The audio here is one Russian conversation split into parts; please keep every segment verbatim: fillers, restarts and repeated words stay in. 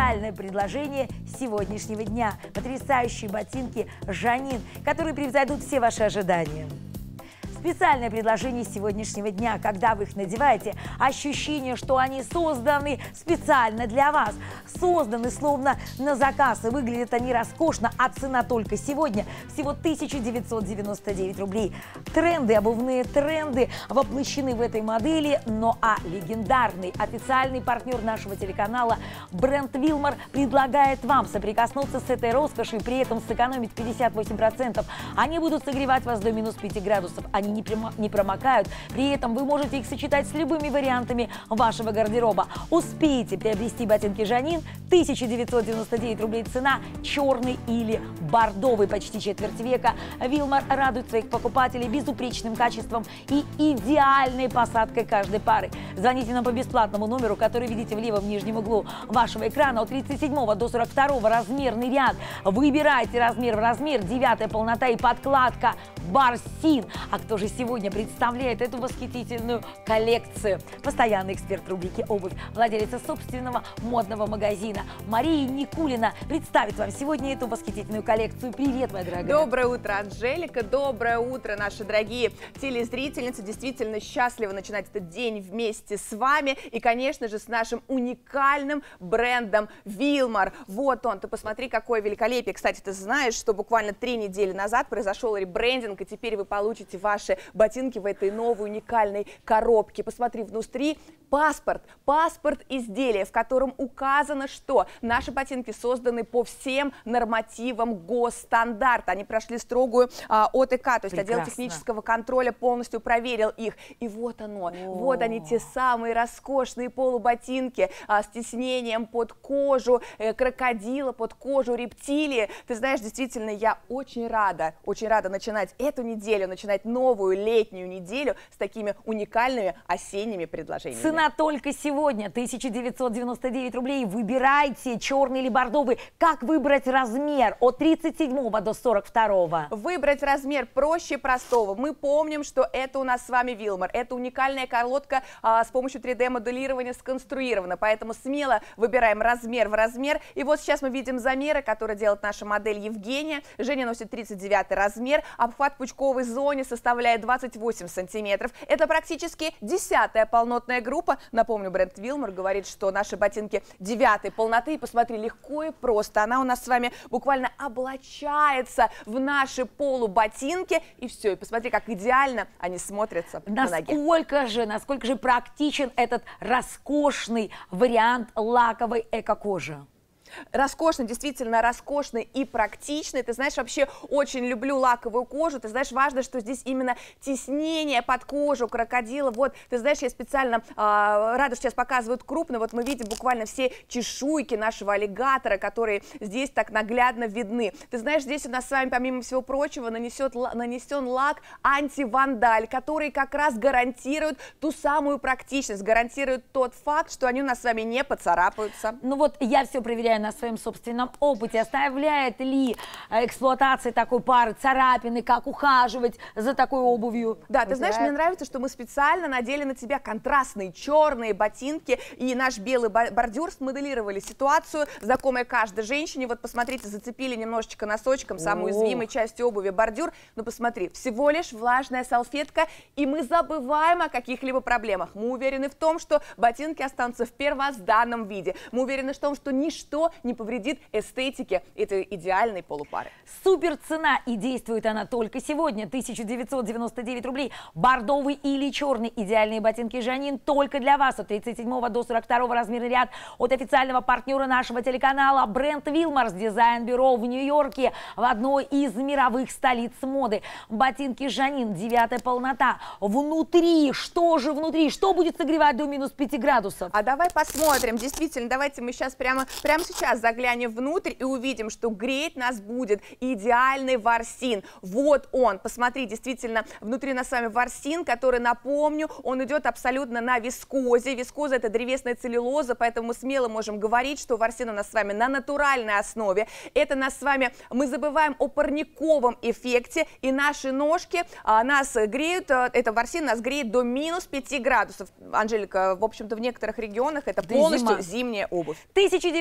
специальное предложение сегодняшнего дня. Потрясающие ботинки Жанин, которые превзойдут все ваши ожидания. Специальное предложение сегодняшнего дня, когда вы их надеваете, ощущение, что они созданы специально для вас, созданы словно на заказ, и выглядят они роскошно, а цена только сегодня всего тысяча девятьсот девяносто девять рублей. Тренды, обувные тренды воплощены в этой модели, но а легендарный официальный партнер нашего телеканала бренд Wilmar предлагает вам соприкоснуться с этой роскошью и при этом сэкономить пятьдесят восемь процентов. Они будут согревать вас до минус пяти градусов. Они Не, не промокают, при этом вы можете их сочетать с любыми вариантами вашего гардероба. Успейте приобрести ботинки Жанин, тысяча девятьсот девяносто девять рублей цена, черный или бордовый, почти четверть века. Wilmar радует своих покупателей безупречным качеством и идеальной посадкой каждой пары. Звоните нам по бесплатному номеру, который видите в левом нижнем углу вашего экрана, от тридцать седьмого до сорок второго размерный ряд. Выбирайте размер в размер, девятая полнота и подкладка Барсин. А кто же сегодня представляет эту восхитительную коллекцию? Постоянный эксперт рубрики «Обувь», владелица собственного модного магазина Мария Никулина представит вам сегодня эту восхитительную коллекцию. Привет, моя дорогая. Доброе утро, Анжелика. Доброе утро, наши дорогие телезрительницы. Действительно счастливы начинать этот день вместе с вами и, конечно же, с нашим уникальным брендом Wilmar. Вот он, ты посмотри, какое великолепие. Кстати, ты знаешь, что буквально три недели назад произошел ребрендинг, и теперь вы получите ваши ботинки в этой новой уникальной коробке. Посмотри, внутри паспорт, паспорт изделия, в котором указано, что наши ботинки созданы по всем нормативам госстандарта. Они прошли строгую а, ОТК, то есть отдел технического контроля полностью проверил их. И вот оно, О. вот они, те самые роскошные полуботинки а, с тиснением под кожу э, крокодила, под кожу рептилии. Ты знаешь, действительно, я очень рада, очень рада начинать эту неделю, начинать новую летнюю неделю с такими уникальными осенними предложениями. Цена только сегодня тысяча девятьсот девяносто девять рублей. Выбирайте черный или бордовый. Как выбрать размер от тридцать седьмого до сорок второго? Выбрать размер проще простого. Мы помним, что это у нас с вами Wilmar. Это уникальная колодка а, с помощью три дэ моделирования сконструирована. Поэтому смело выбираем размер в размер. И вот сейчас мы видим замеры, которые делает наша модель Евгения. Женя носит тридцать девятый размер. Обхват в пучковой зоне составляет двадцать восемь сантиметров. Это практически десятая полнотная группа. Напомню, бренд Wilmar говорит, что наши ботинки девятой полноты. И посмотри, легко и просто. Она у нас с вами буквально облачается в наши полуботинки. И все. И посмотри, как идеально они смотрятся на ноге. Насколько же, насколько же практичен этот роскошный вариант лаковой эко-кожи? Роскошный, действительно роскошный и практичный. Ты знаешь, вообще очень люблю лаковую кожу. Ты знаешь, важно, что здесь именно теснение под кожу крокодила. Вот, ты знаешь, я специально э, рада, что сейчас показывают крупно. Вот мы видим буквально все чешуйки нашего аллигатора, которые здесь так наглядно видны. Ты знаешь, здесь у нас с вами, помимо всего прочего, нанесет, нанесен лак антивандаль, который как раз гарантирует ту самую практичность, гарантирует тот факт, что они у нас с вами не поцарапаются. Ну вот я все проверяю на своем собственном опыте, оставляет ли эксплуатация такой пары царапины, как ухаживать за такой обувью. Да, ты знаешь, мне нравится, что мы специально надели на тебя контрастные черные ботинки, и наш белый бордюр смоделировали ситуацию, знакомая каждой женщине. Вот посмотрите, зацепили немножечко носочком, самой уязвимой частью обуви бордюр. Но посмотри, всего лишь влажная салфетка, и мы забываем о каких-либо проблемах. Мы уверены в том, что ботинки останутся в первозданном виде. Мы уверены в том, что ничто не повредит эстетике этой идеальной полупары. Супер цена, и действует она только сегодня. тысяча девятьсот девяносто девять рублей. Бордовый или черный идеальные ботинки Жанин только для вас. От тридцать седьмого до сорок второго размерный ряд от официального партнера нашего телеканала бренд Wilmar с дизайн-бюро в Нью-Йорке, в одной из мировых столиц моды. Ботинки Жанин, девятая полнота. Внутри, что же внутри? Что будет согревать до минус пяти градусов? А давай посмотрим. Действительно, давайте мы сейчас прямо, прямо сейчас заглянем внутрь и увидим, что греть нас будет идеальный ворсин. Вот он, посмотри, действительно, внутри нас с вами ворсин, который, напомню, он идет абсолютно на вискозе. Вискоза — это древесная целлюлоза, поэтому мы смело можем говорить, что ворсин у нас с вами на натуральной основе. Это нас с вами, мы забываем о парниковом эффекте, и наши ножки а, нас греют, а, это ворсин нас греет до минус пяти градусов. Анжелика, в общем-то, в некоторых регионах это полностью зимняя обувь. тысяча девятьсот девяносто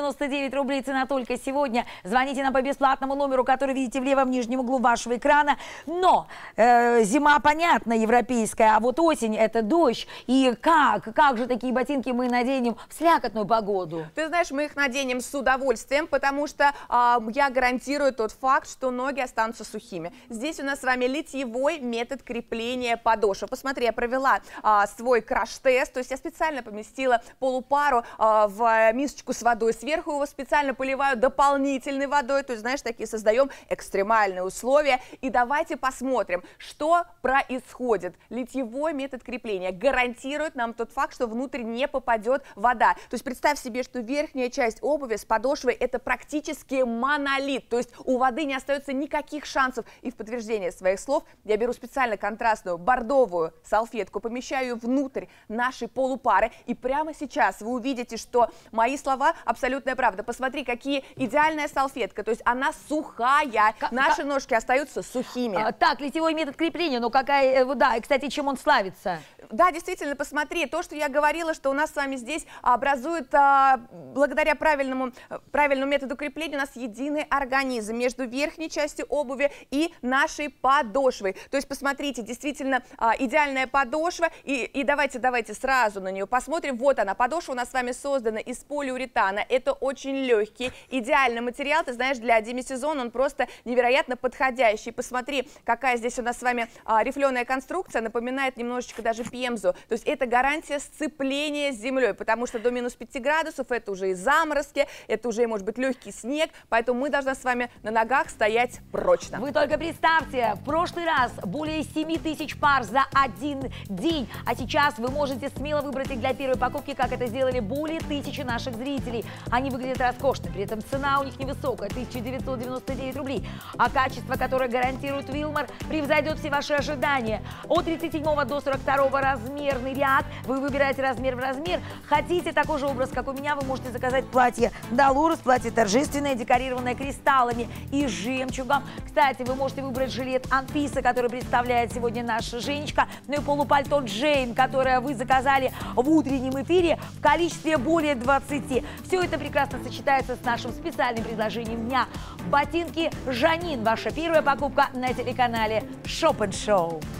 девяносто девять рублей цена только сегодня. Звоните нам по бесплатному номеру, который видите в левом нижнем углу вашего экрана. Но э, зима, понятно, европейская, а вот осень — это дождь. И как? Как же такие ботинки мы наденем в слякотную погоду? Ты знаешь, мы их наденем с удовольствием, потому что э, я гарантирую тот факт, что ноги останутся сухими. Здесь у нас с вами литьевой метод крепления подошвы. Посмотри, я провела э, свой краш-тест, то есть я специально поместила полупару э, в мисочку с водой, сверху его специально поливаю дополнительной водой, то есть, знаешь, такие создаем экстремальные условия. И давайте посмотрим, что происходит. Литьевой метод крепления гарантирует нам тот факт, что внутрь не попадет вода. То есть представь себе, что верхняя часть обуви с подошвой — это практически монолит, то есть у воды не остается никаких шансов. И в подтверждение своих слов я беру специально контрастную бордовую салфетку, помещаю ее внутрь нашей полупары, и прямо сейчас вы увидите, что мои слова абсолютная правда. Посмотри, какие идеальная салфетка, то есть она сухая, как, наши как... ножки остаются сухими. А, так, литьевой метод крепления, ну какая, да, и, кстати, чем он славится? Да, действительно, посмотри, то, что я говорила, что у нас с вами здесь образует, а, благодаря правильному, правильному методу крепления, у нас единый организм между верхней частью обуви и нашей подошвой. То есть, посмотрите, действительно а, идеальная подошва, и, и давайте, давайте сразу на нее посмотрим. Вот она, подошва у нас с вами создана из полиуретана, это очень легкий, идеальный материал, ты знаешь, для демисезона он просто невероятно подходящий. Посмотри, какая здесь у нас с вами а, рифленая конструкция, напоминает немножечко даже пемзу. То есть это гарантия сцепления с землей, потому что до минус пяти градусов это уже и заморозки, это уже может быть легкий снег, поэтому мы должны с вами на ногах стоять прочно. Вы только представьте, в прошлый раз более семи тысяч пар за один день, а сейчас вы можете смело выбрать их для первой покупки, как это сделали более тысячи наших зрителей. Они выглядят роскошно, при этом цена у них невысокая, тысяча девятьсот девяносто девять рублей, а качество, которое гарантирует Вилмар, превзойдет все ваши ожидания. От тридцать седьмого до сорок второго размерный ряд, вы выбираете размер в размер. Хотите такой же образ, как у меня, вы можете заказать платье Долорес, платье торжественное, декорированное кристаллами и жемчугом. Кстати, вы можете выбрать жилет Анфиса, который представляет сегодня наша Женечка, ну и полупальто Джейн, которое вы заказали в утреннем эфире в количестве более двадцати. Все это прекрасно сочетается с нашим специальным предложением дня. Ботинки Жанин. Ваша первая покупка на телеканале Шоп энд Шоу.